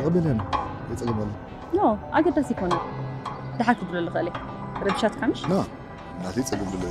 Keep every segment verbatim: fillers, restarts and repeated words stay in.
تقبل أنا يتقبل نو أقدر أسيكونه دحك تقول اللي غالي ربشات كمش لا لا تقبل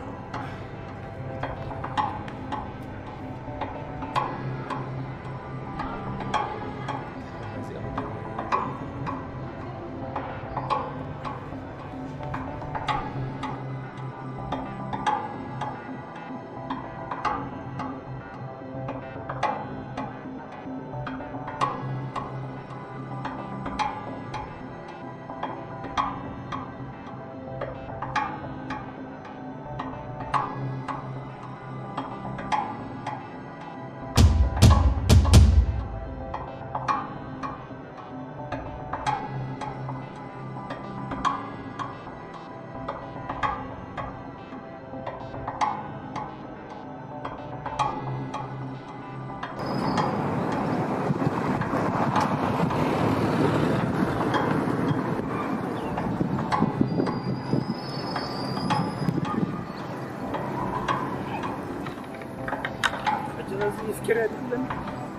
يفكر كلنا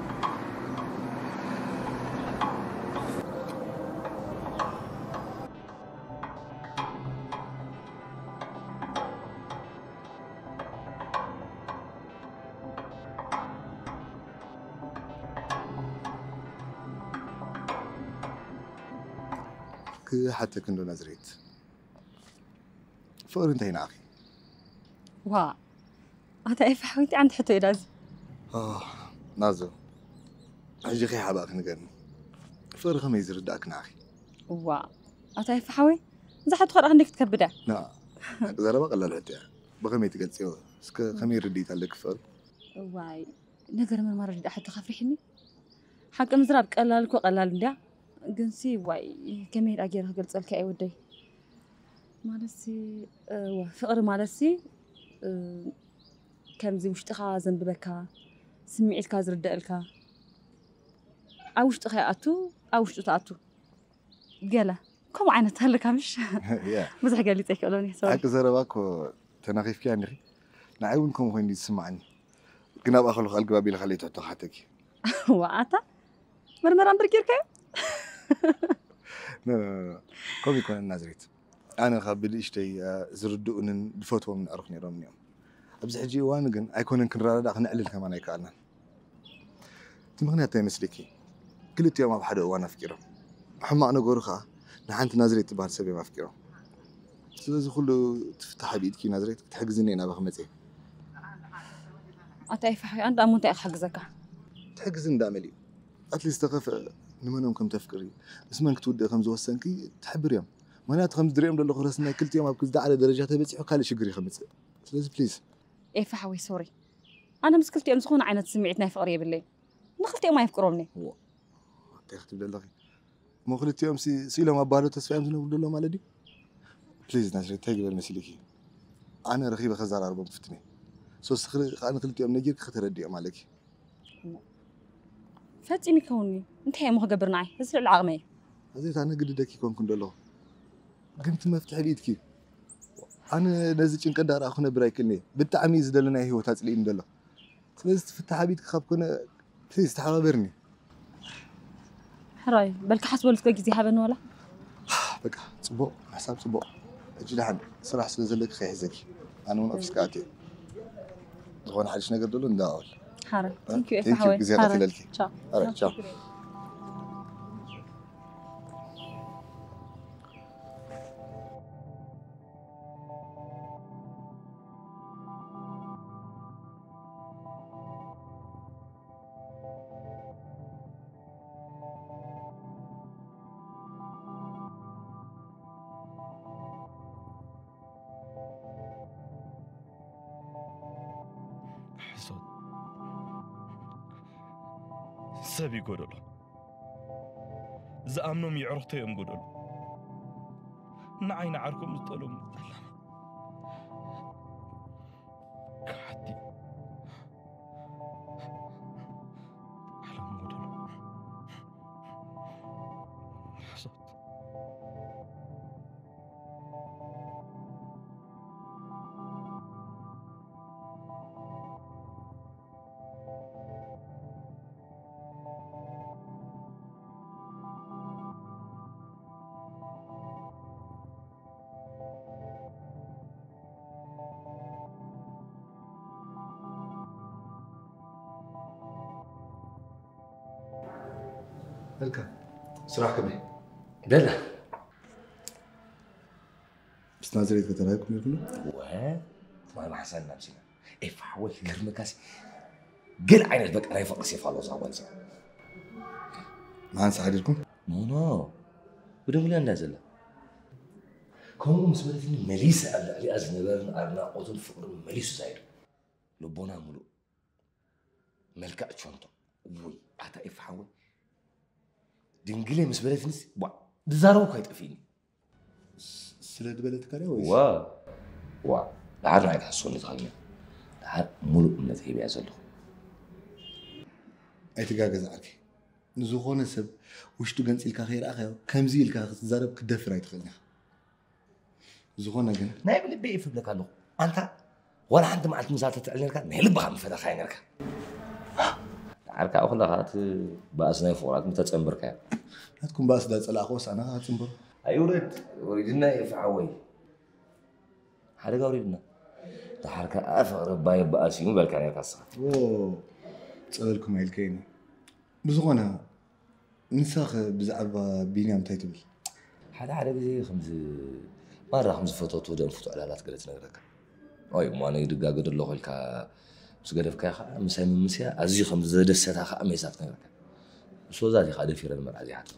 كي حتى كندو نزريت فقر انت هنا أخي وا هذا أي فحويتي عند حتى يراز آه نازو أجي خي حباك نقرن فقر خميز رداك ناخي وا هذا أي فحوي زحت خرق عندك تكبده لا زرا بقى لا حتى بغمي تقلصيو اسك خمير رديت عليك فقر واي نقر من مرة ردي حتى خفرحني حق مزراب قلالك وقلال ندا قنسي واي كمير أجير قلت لك أي ودي مالسي أه فقر مالسي أه كم زي وشتخا زنببكا سمعت كاز ردالكا أوش تخياتو أوش تتاتو قاله كم عينت هلك مش مزح قال لي تكلوني حق زرباكو تناقيف كي عندي نعاونكم وين يسمعني كنا باخلو خلق بابي خليته تحتك وعاتا مرمر أمبر كيركا لا لا كم يكون النازريت أنا خابل إشتي زردون الفوتو من أرخني رمنيهم أبز حجي وأنا جن أيكون إنك نراد أخنا أقلل كمان أيكالنا تمغني أتى مسلكي كل يوم ما بحدا وأنا أفكره حما أنا جورخا نحنت نازريت بعد سبب ما أفكره سلزو كله تفتح بيدك نازريت تحجزني أنا بخمسة أتعرف حي عند أمون تأخذ حجزك تحجزن داملي أتلي استقف نمنهم كم تفكري اسمع كتود خمس وسنكي تحب ريم ما أنا خمس دريم للي خلصنا كل يوم أبكز على درجاتها بس حكالي شجري خمسة سلزو بليز إيه فحوي سوري أنا مسكلتي أمس خون عينت سمعتنا في قرية بالليل نخلتي ما يفكروني هو تختي بالله ما خلتي يوم سي سيلا ما بارو تسفهم زنو بقول له مالدي بليز ناشري تاجي بالمسلكي أنا رخيبة خزار أربعة فتني سو سخري أنا خلتي يوم نجيك خطر ردي مالك فاتيني كوني أنت هي مخ جبرناي بس العقمة هذي أنا قد دكي كون كن دلله قمت ما فتح بيدك أنا نزلت إنك دار أخونا برايكني بالتعميز دلنا هي وتسليم دله نزلت فتح بيدك خاب كنا بليز تحاورني حراي بلك حسب ولفك جزي هبن ولا بقى صبو حساب صبو أجي لحد صراحة سلزلك خي حزكي أنا من أفس كاتي غون حدش نقدر دلون داول حراي ثانك يو ثانك يو جزيلا تلالكي تشاو أرى تشاو حسود سبي قولوا زأمنهم يعرفتي أم قولوا نعين عاركم تقولوا كحدي على أم قولوا حسود هلكا صراحة كمي دلا بس نازريت كتراكم يقولوا واه ما حسنا نمشينا اف حول كرمكاسي قل عينك بك انا يفقس يفعلوا صعبان زي ما انسى حديركم نو نو بدون لا نازل كون مسؤولتني مليسة قبل علي أزنبرن أرنا قطن فقر مليسة زايد لبونا ملو ملكة شنطة وي أتا إف حوي دينجلي مسؤولتني وا دزارو كايت أفيني سلاد بلد كاري ويش وا وا لعار رايك حسوني تغني لعار ملو من ذهبي أزلو أي تجاوز عليك نزوخون السب وش تجنس إلك خير أخي كم زي إلك تزارب كدفر أي تخلنا زوخون أجن نايب اللي بيقف بلك له أنت ولا عند ما عند مزاتة تعلن لك نهل بخم في دخاين لك عارك أخذ هات بأسنا فورات متتأمر كيا لا تكون بأس ده تسأل أخوس أنا هات سنبر أيورد وريدنا يفعوي حركة وريدنا تحرك أفقر باي بأس يوم بالكان يكسر أوه تسألكم هالكيني بزغونها نساخ بزعبة بينيام تايتبل هذا على زي خمس مرة خمس فوتوات ودم فوتو على لا تقدر نقدرك أي ما أنا يدقق قدر الله لك بس قدر في كأخ مساي من مسيا أزي خمس زاد السات أخ أميزات نقدرك شو زادي خادم في رد مرة زي حتى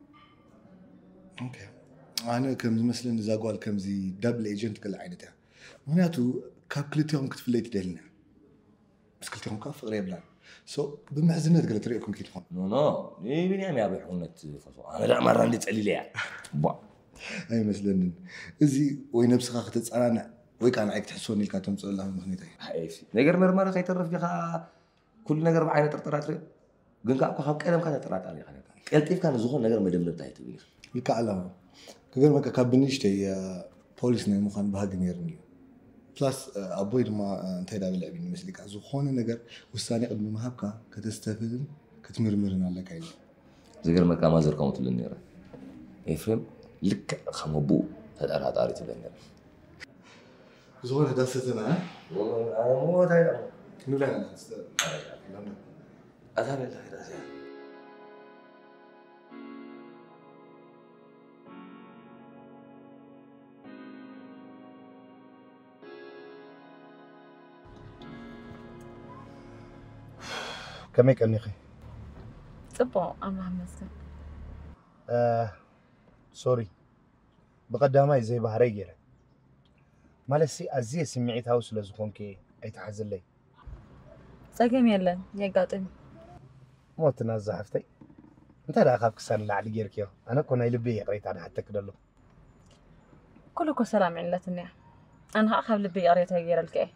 أوكي أنا كم مثلاً إذا قال كم زي دبل إيجنت كل عينتها معناته كابلتهم كتف اللي تدلنا بس قلت لهم كاف غريب لان سو بمعزنات قلت رأيكم كيف تكون نو نو إيه بني عم يابي حونة فصو أنا لا مرة اللي تسألي ليه با أي مثلاً إزي وين بسخاخة تسألنا ويكان عيك تحسوني الكاتم تسأل الله مخنيتي حيفي نجر مرة خي تعرف بيخا كل نجر بعينه ترترات ري قنقا أكو خاب كلام كذا ترات عليه خلينا قلت كيف كان زخون نجر مدمر بتاعته بيه الكعلة كجر ما كابنيش تي بوليس نيمو خان بهاجنيرني بلس أبوي لما انتهى دابل لعبين مثل كذا زخون نجر والثاني قبل ما هبكا كتستفيد كتمرمرنا على كاين زجر ما كان ما زر كم تقول النيرة يفهم لك خمبو هذا هذا عارف النيرة زخون هذا ستنا والله أنا مو هذا نولا أنا أذهب إلى هذا كم يكن يخي؟ صبوا الله مسك آه سوري بقدامي زي بحري جيرة مالسي أزي سمعت هاوس لزخون كي أيتحزن لي ساقم يلا يا قاطم مو تنازع حفتي أنت لا أخاف كسر لعلي جيرك يو أنا كنا يلبي قريت على حتى كده له كلكم سلام علتني أنا أخاف لبي قريتها غير الكي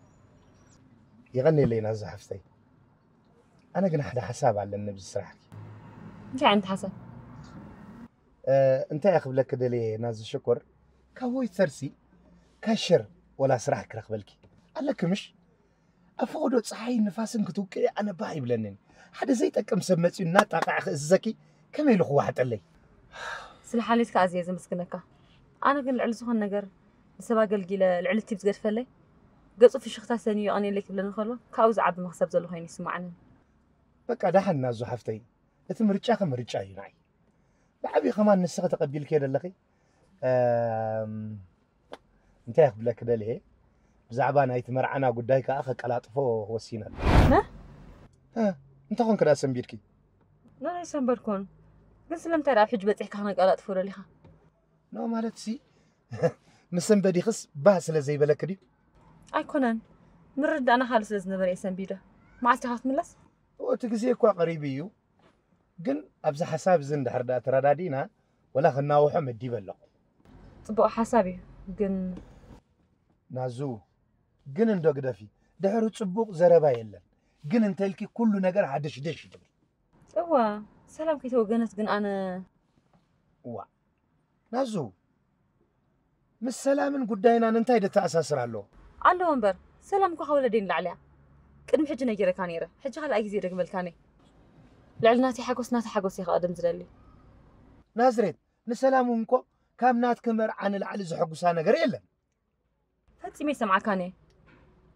يغني لي نازع حفتي أنا قلنا حدا حساب على النبي الصراحة أنت عند حسن آه أنت يا أخي بلك كده لي نازل شكر كهوي ثرسي كشر ولا سرح كرخ بالكي قال لك مش أفقدوا صحي نفاسن كتوك أنا باي بلنن حدا زي تكم سمتي ناتقع الزكي كم يلخ واحد علي سل حالتك عزيزة مسكنك أنا قل العل سخن نجر سبا قلقيلة العلتي بتقرف لي قصوا في شخصة ثانية أنا لك بلن خلوة كاوز عب مخسب زلو هيني سمعنا بقى ده حنا زو حفتي تمرجع خمرجع ينعي بعبي كمان نسخة تقبل كده لقي أم... انت يا بلا كده ليه زعبان هاي تمرعنا قدايك اخ قلاطفو وسينا ما ها انت كون كده سنبيركي لا يسنبركون بس لم ترى حج بتحكي عن قلاطفو ليها نو مالت سي مسن بدي خص باس لزي بلا كدي اي كونن نرد انا خالص لزنبر يسنبيده ما استخاف ملس وتجزي كوا قريبيو جن ابز حساب زند حردا تردادينا ولا خناو حمد يبلق طبق حسابي جن نازو جن اندو قدافي دحرو صبوق زربا يلن جن انتلكي كل نجر حدش دش يدبل اوا سلام كي توغنت جن انا وا نازو مس سلامن قداينا انتي دتاساسرالو الله ومبر سلام كو حول دين لعليا قدم حج نجيره كانيره حج خل اي زي دغمل كاني لعلناتي حقوسناتي حقوسي خادم زدلي نازريت نسلامو انكو كامنات كمر عن العلي زحقوسا نجر يلن فتي سمع كاني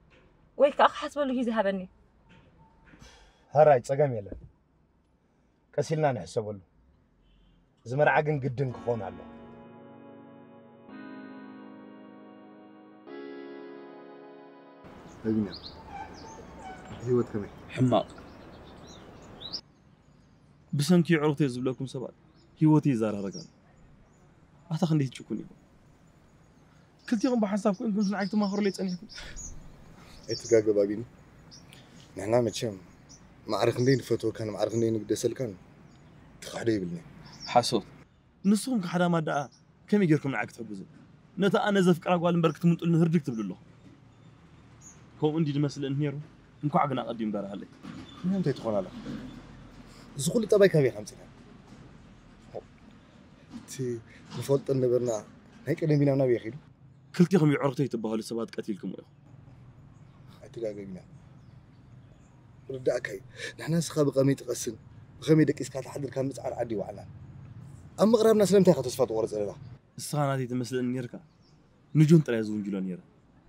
ويك اخ حسب له يذهبني هراي صقم يلن كسلنا نحسبه له زمر عقن قدن كخون الله لقينا هيوت كمي حماق بسنكي عرفتي زبلكم سبات هيوتي زار رجال أتخندي تشكوني كلتيهم بحسابكم إنكم زنعكتوا ما خرليت أنيكم اتقاقا باقيني نحنا متشم معرخ ندين فتوى كان معرخ ندين بدسل كان تخحدي بالني حاسوت نصهم كحدا ما دعا كم يجيركم نعك تحجزوا نتا أنا زف كراق والم بركت من تقول نهرجك تبلو الله هو عندي المسألة إنهيرو إنكم عقنا قديم دار عليك من أنت تدخل على زخول طبعا كبي خمسين تي بفضل النبرنا هيك اللي بينا نبي يخيل كلتيهم يعرفتي تبهوا لسبات قتيلكم وياه اتقاقا بينا رداء كاي نحنا سخا بقمي تقسن بقمي دك إسكات حدر كان مسعر عدي وعلان أما غرابنا سلمت يا خطوصفات ورز إلى السخانة دي تمثل النيركا نجون تريزون جلون نيرا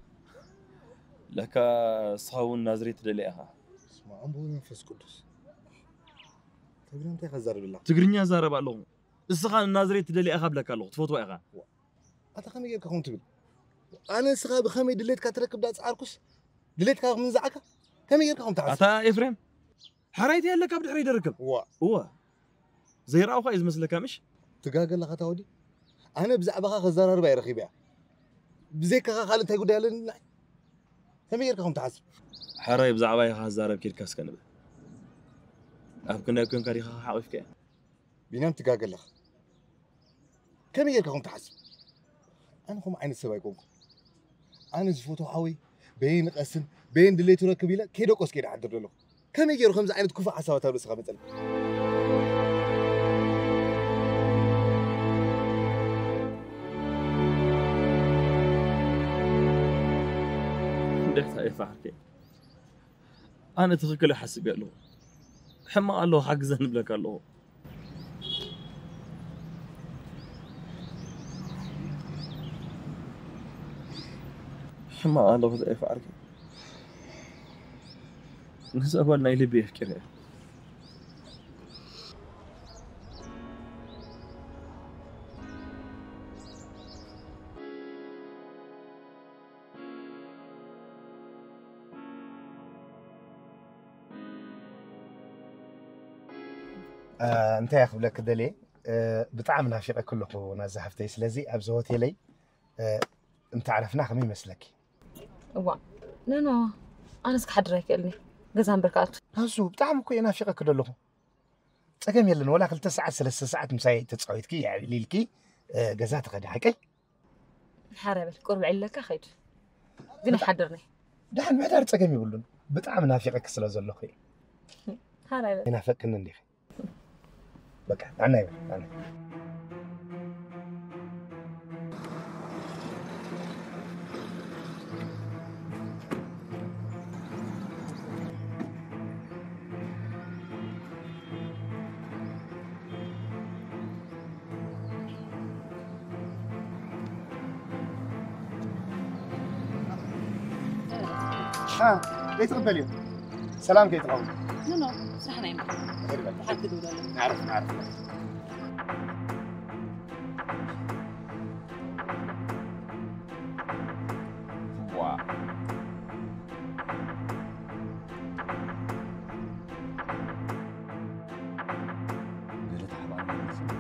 لك صاون نازريت دليها اسمع أم بقول نفس قدس تبين أنت خزار بالله تقرنيا زارب الله السخانة نازريت دليها قبلك الله تفوتوا إيغا أتخمي جيك كون تقول أنا سخا بخمي دليت كاتركب داس عاركوس دليت كا من زعكا كم يجيك كون تعس أتا إفريم حرايتي هلا كابد حريد ركب وا هو زي راو خايز مثلك مش تقاقل لك تودي أنا بزعبها خزار أربعة رخيبة بزيك خال أنت يقول لي كم يجيك كون تعس حراي بزعباي خزار بكير كاس كنبه أبكنا يكون كاريخا حاوف كي بينام تقاقل لك كم يجيك كون تعس أنا هم عين السباي كونكم أنا زفوتو حاوي بين قسم بين دليتو ركبيله كيدو قوس كيد عدر له كم يجيرو خمس عينت كوفا حسابات بس خمسل دحت أي فعركي أنا تخكل أحسب له حما قال له حق زنب لك الله حما قال له أي فعركي نسأل نايلي بيفكر آه، أنت يا أخي بلك دلي آه، بطعم نافقة كله نازحفتي سلازي أبزو هوتيلي آه، أنت عرفنا خمي مسلك وا لا لا أنا سك حد رايك قالني جزام بركات هزو بطعم كوي نافقة كله تقام يلن ولا كل تسعة ثلاث ساعات مساي تتصعيدكي يعني ليلكي آه، جزات غدا حكي حرابل قرب علك خير قلنا حدرني دحن معدار تقام يقولون بطعم نافقة كسلا زلو خي حرابل نافق كنا نديخ بقى أنا يبقى أنا ها ليت قبل سلام كيف تقول لا لا صح نايم حد دولا نعرف نعرف واو قالت حبايبي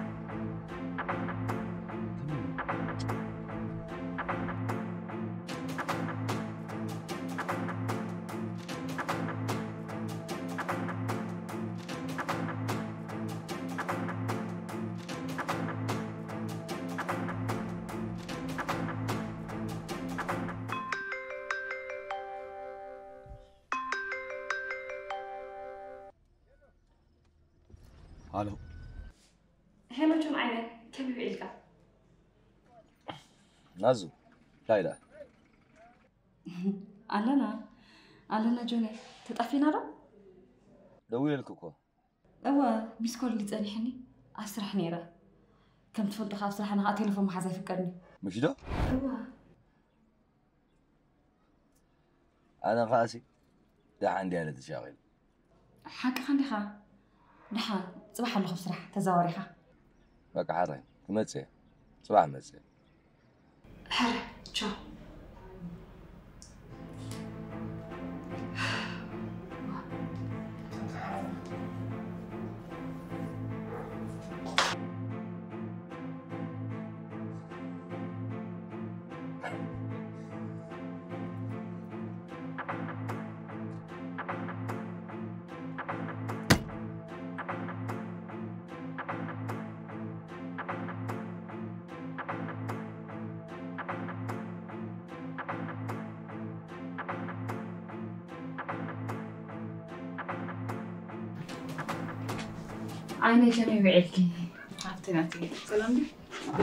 الو هلا شو معنا كم يبيعلك نازو لا لا أنا أنا جوني تطفينا له دوي لك كو أوا بيسكول اللي تسأليحني أسرح نيرة كم تفضل خاص رح أنا تليفون محازة فكرني مش ده أوا انا قاسي ده عندي انا تشاغل حق خندي خا نحن صباح الخير بصراحة تزاوريها بقى حرام متى صباح متى حرام تشو عيني كم يبعدكي عرفتي نعطيك سلام دي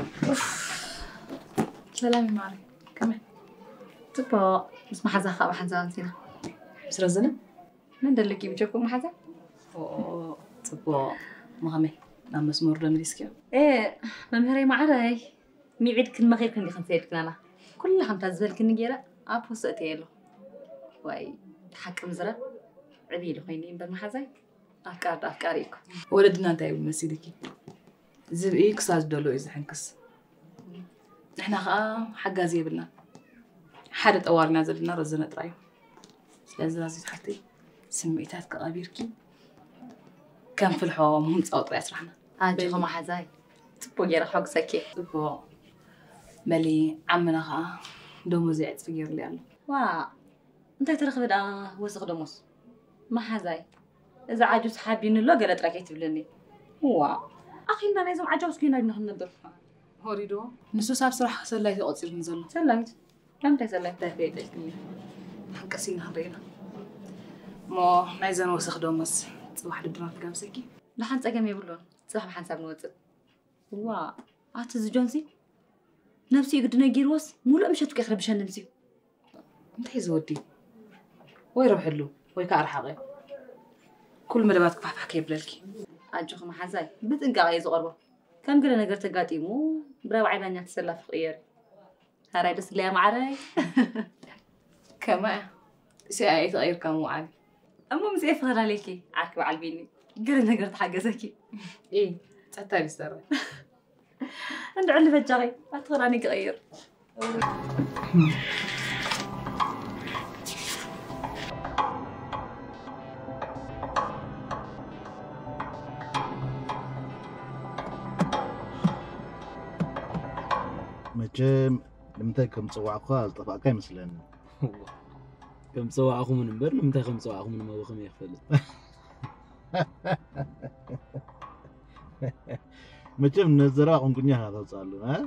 سلامي ماري كمان تبا بس ما حزا خاب حزا انتينا بس رزنا من دلكي بتشوفكم حزا اوه تبا مغمي نعم مسمور رمليسكيو ايه ممهري معري ميعيد كل ما غير كندي خمسيت كنا كل خمسة زبل كني جيرا ابو سقتيلو واي حكم زرا عبيلو خيني بالمحزاي أفكار أفكاريكم ولدنا أنت يا مسيدكي زبئي كساز دولو إذا حنكس إحنا خا حاجة زي بلنا حد أوار نازل لنا رزنا ترايو لازم لازم حتى سميتات كأبيركي كان في الحوام هم تصوت رأس رحنا هاجي خما حزاي تبو جرا حق سكي تبو ملي عمنا خا دومو زيت فيجر لي الله وا أنت ترخب ده وسخ دوموس ما حزاي إذا عجوز حابين اللو قالت راكيت بلني هو أخي إننا لازم عجوز كينا نهندر هوريدو نسو صار صراحة سلايت أقصير نزل سلايت لم تسلايت تهبيت الكلية حنكسين هرينا مو نايزان وسخ دومس صباح الدرات قامسكي لحن تقام يقولون صباح ما حنساب نوتب هو أعتز جونسي نفسي قدنا جيروس مو لا مش هتوكي أخرب شان نمسي انت يزودي ويروح له ويكار حقي كل مدبات كفاح حكي بلالكي أجوخ ما حزاي بتنقع عايز قربه كم قلنا نقدر تقاتي مو براو عينا تسلى في غيري هراي بس اللي معراي كما شيء غير كم وعلي أما مسي أفغر عليكي عاركوا عالبيني قلنا نقدر حاجة زكي إيه تعتري سر عند علي فجري أتغير عني غير مجم لمتى كم تصوعقوا طبعا كم مثلا كم تصوعقوا من بر لمتى كم تصوعقوا من ما بخم يخفل مجم نزرع عنكني هذا صارلو ها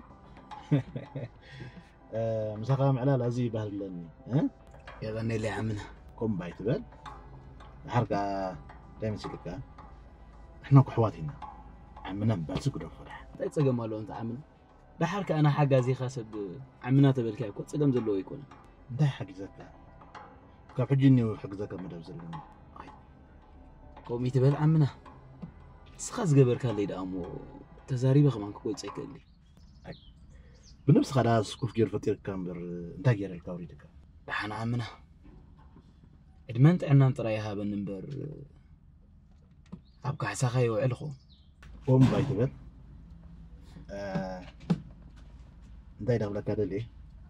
مسخام على لازم بهلني ها يا غني لي عمنا قم بايت بل حركة دايما سلكا احنا كحواتنا عمنا باسك دفرح تيصقم مالو انت عمنا بحرك أنا حاجة زي خاسب عمنا تبلكي كنت صقم زلو يكون ده حق زكا كاب حجيني وحق زكا مدب زلني قومي تبل عمنا سخاز قبر كان لي دامو تزاريبه كمان كوي تصيكلي بنفس خلاص كوف جير فتير كامبر انت جير الكاوريتك بحنا عمنا ادمنت عنا نطريها بننبر ابقى حساخي وعلخو قوم بايت بل انتي دغلا كذا ليه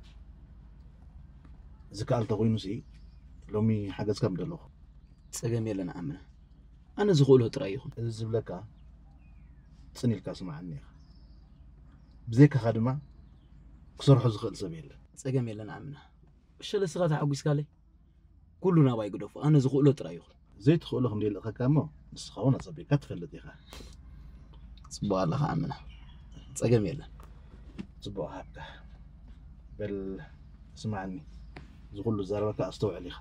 زكال تغوينو سي لومي حاجه كم دلو صقم يلنا عمنا انا زغولو ترايخو الزبلكا تصني الكاس معني بزيك خدمه كسرحو زخل سبيل صقم يلنا عمنا وشل سغات عقوس قالي كلنا باي قدوف انا زغولو ترايخو زيت خولهم ديال الخكامو نسخونه صبي كتفلت يخا صبوا الله عمنا صقم يلنا صبوا هابته بل اسمعني زغل له زربك استوعب عليها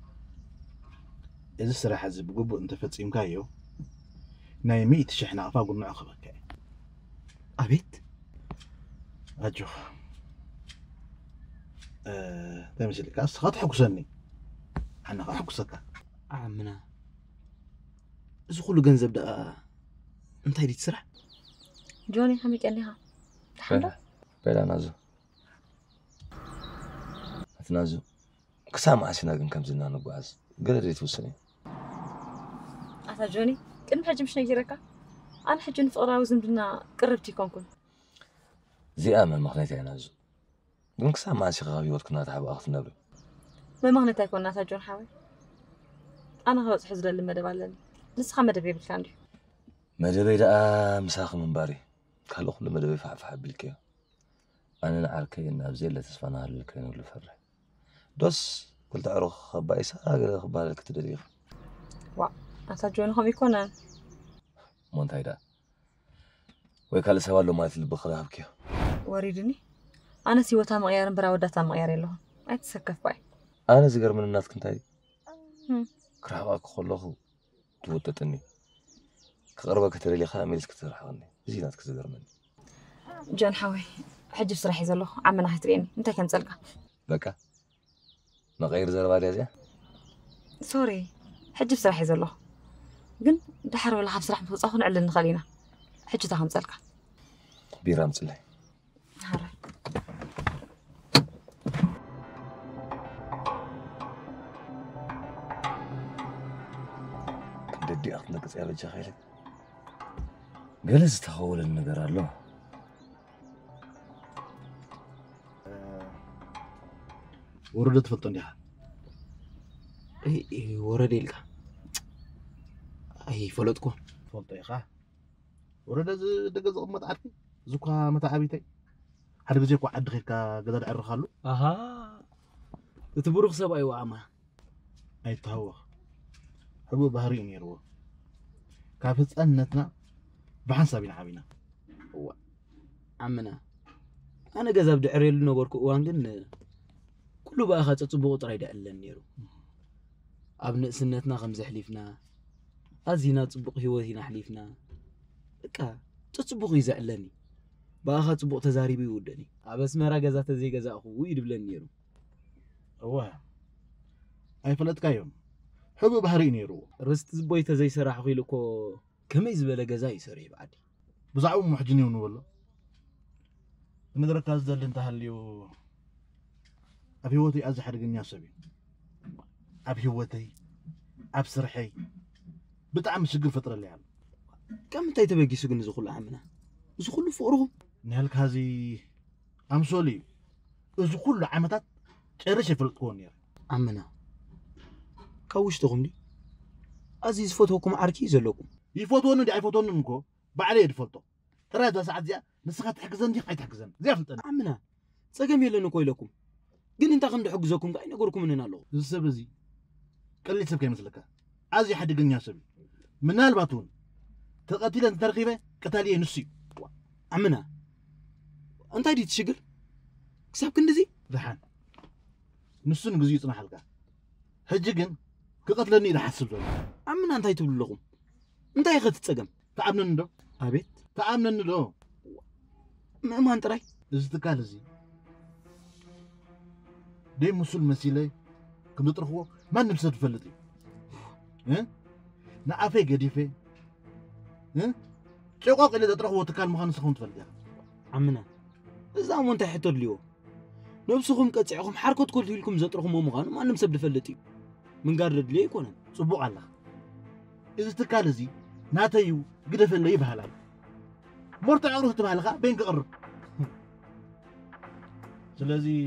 إذا الصراحة زي بقول أنت فتيم كايو نايمي تشحن عفا قلنا أخبرك أبيت أجو أه تمشي لك أصخات حكسني أنا حكسك عمنا زغل جنزب ده أنت هيدي تسرح جوني حميك قال لها بلا بلا نازو أتنازو كسام عشنا جن كم زنا نبغاز قدرت توصلني أتا جوني كن حاجة مش نجيرك أنا حجن فقراء وزمدنا قربتي كونكم زي آمن مخنيتي أنا زو دونك ساعة ما أشيخ غابي وتكنا تعب أخذ نبري ما مغنيتي يكون ناس جون حاوي أنا خلاص حزر اللي مدب على نسخة مدبي بالكاندي مدبي دا مساخ من باري كهلو كل مدبي فعفع بالكيو أنا نعركي إن أبزي اللي تسفنا هالكين واللي فرح دوس قلت أروح خباي ساقر خبالك تدريخ وا ناس جون هم يكونن مونتاي دا ويكال سوالو مالت اللي بخلها بكيو وريدني أنا سيوتها مغيار برا ودتها مغيار لهم أي تسكف باي أنا زيقر من الناس كنتاي كرهواك خلوه توتتني كقربك ترى لي خامل كثر حقني زينات كزقر مني جون حوي حج بصراحة زلو عمنا هتريني انت كان تلقى بكا ما غير زرباري زي سوري حج بصراحة زلو قل دحر ولا حب صراحة متصاخن على نخلينا حج تاهم تلقى بيرام تلي هلا بدي أخذ نقص يا بجا خيلك جلس تحول النجار له وردت فلتنيها اي ورديلك اي فلتكو فلتيخا ورد دغز امت عارفي زكا متى عبيتي حد بزي كو عد خيركا غدا دعرخالو اها تبرخ سباي واما اي تهوخ حبو بهري نيرو كافصنتنا بحسابنا عبينا هو عمنا انا غزا بدعريل نبركو وان كن كله بقى خاص صبغ طراي دالن نيرو ابن سنتنا خمس حليفنا ازينا صبغ هيوتنا حليفنا بقى تصبغ يزعلني بقى خاص صبغ تزاريبي يودني ابس مرا غزا تزي غزا اخو يدبلن نيرو هو اي فلتكايوم حبو بهري نيرو رست زبوي تزي سراح خيلكو كمي زبله غزا يسري بعدي بزعو محجني ونولو نغرك ازدل انت هليو ابي وتي از حدغنيا سبي ابي وتي ابسرحي بطعم شغل فتره اللي يعني كم انت تبغي سجن زخل عمنا زخل فقره نهلك هذه امسولي از كل عمتات ጨርሽ ፍልጥኮን ነር አመና ካውሽተኩም ዲ አዚዝ ፎቶኩም አርኪ ዘለኩም ይፎቶን እንዲ አይፎቶን እንኮ ባዕለ ይድፈልጦ ተራዳ ሰዓት ዚያ ንስኻ ትሕግዘን ዲ አይትሕግዘን ዚያ ፍልጠን አመና ጸገም የለን እኮ ይለኩም ግን እንታ ከም ድሕግዘኩም ጋር ነገርኩም እንና አለው ዝሰብ እዚ ቀሊል ሰብ ከይመስለካ አዚ ሓድገኛ ሰብ ምናልባቱን ተቀቲለን ተርኺበ ቀታሊየ ንሱ አመና እንታይ ዲ ትሽግር ክሳብ ክንዲዚ ዝሓን نسون غزي يصنع حلقه حجي كن كقتلني الى حسب زو امنا انت تبللكم انت يا خت تصقم تعامنن دو ابيت تعامنن دو ما ما انتراي ازتكال زي دي مسل مسيله كم تطرخو ما نمسد تفلطي ها نعافي قديفه ها شقوق اللي تطرخو تكال مخان سخون تفلطي امنا اذا مو انت حتر ليو نفسكم قصعكم حركت كل لكم زطركم مغان ما نمسب دفلتي من قارد لي يكون صبوق الله اذا تكالزي ناتيو قدف اللي يبهلاي مرتع عروه تبهلها بين قرب سلازي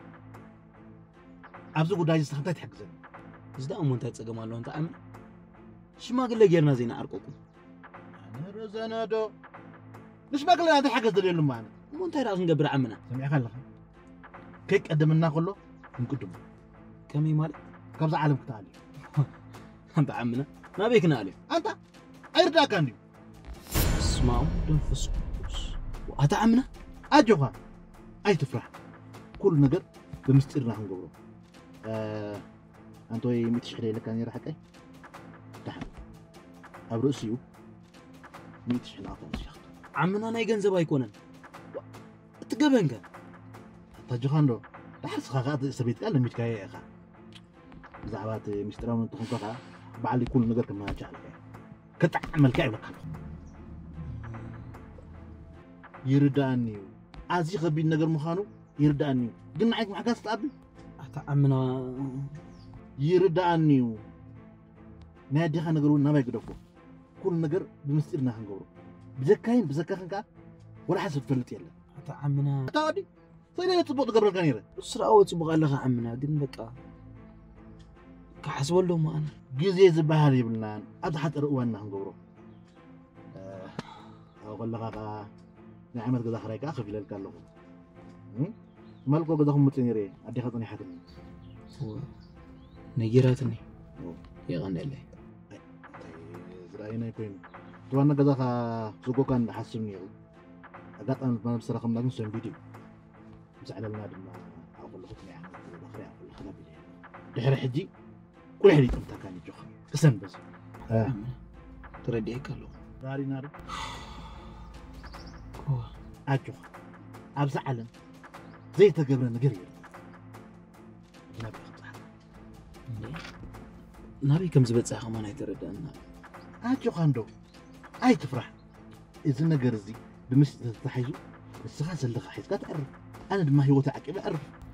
ابزو غداي استخنت تحكزن ازدا مو انت تصقمالو انت ام شماغله غيرنا زينا ارقكم انا رزنادو مش ماغله انت حكز دليلو معنا مو انت راس نقبر عمنا سمعك الله كيك قدمنا كله نقدم كمي مال كبز عالم كتالي انت عمنا ما بيكنا عليه انت ايرداك عندي اسمعوا تنفس وانت عمنا اجوها اي تفرح كل نجر بمستيرنا هنقبره آه انتو ميتشخلي لك اني راحك اي دحم ابرسيو ميتشخنا اطون شيخ عمنا انا يغنزب ايكونن تقبنك تجخاندو دحس خاغات سبيت قال ميت كاي اخا زعبات مشتراون انت خنقطع بعلي كل نجر كما جعلك كتعمل كاي لك يرداني ازي خبي النجر مخانو يرداني قلنا عليك معكاس تقابل اتعمنا يرداني نادي خا نجرو نما يقدفو كل نجر بمستيرنا خنقبرو بزكاين بزكاين كا ولا حسب فلت يلا حتى عمنا تاودي صينا تطبق قبل كان سرعه تبغى لها عمنا قلنا بقى كحسب له ما انا جزي زبهر يبلنا اتحت رؤوانا نقبرو اه اقول لك نعمل قد اخريك اخف لك قال له مالكو قد هم متنيري ادي خطني حاتني هو نيراتني يا غنى لي زراينا يكون توانا قد اخا سوقو كان حسبني اقاط انا ما بصراحه ما نسوي فيديو مساعد لنا دما اقول لك يا اخي اخري اقول خلابي دحر حجي كل حد يقطع كان يجوخ قسم بس اه ترديك له داري نار هو اجوخ ابز علم زي تقبل نقري نبي خطح نبي كم زبط صاحه ما يتردانا اجوخ عنده اي تفرح اذا نقر زي بمس تحيزو السخاس اللي حيز تعرف انا دما هي وتعقب اعرف